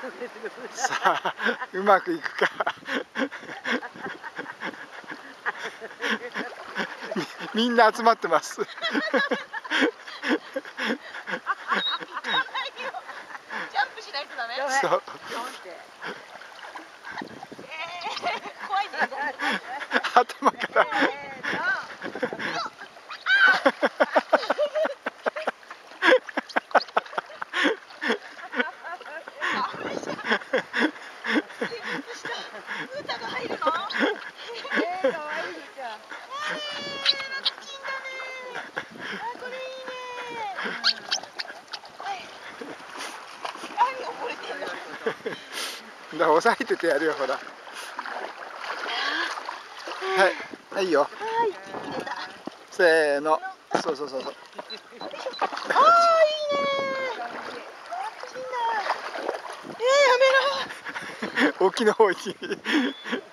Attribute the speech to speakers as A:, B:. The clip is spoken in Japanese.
A: さあうまくいくかみんな集まってます
B: ジャンプしないとダメ。
A: そう。
B: 怖いね。
A: 頭から
B: 歌が入るの？可愛いふーちゃん。ラッキーだね。あ、これいいね。何溺れてんの？
A: だから押さえててやるよ、ほら。はい、はいよ。
B: はい、入れた。
A: せーの。そうそうそうそう。
B: ああ、いいね。ラッキーだ。やめろ。
A: 沖の方に